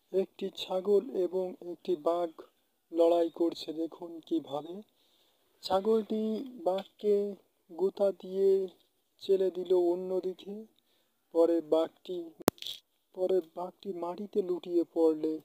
একটি ছাগল এবং একটি বাঘ লড়াই করছে। দেখুন কিভাবে ছাগলটি বাঘকে গুঁতা দিয়ে চেলে দিল অন্যদিকে। পরে বাঘটি মাটিতে লুটিয়ে পড়লে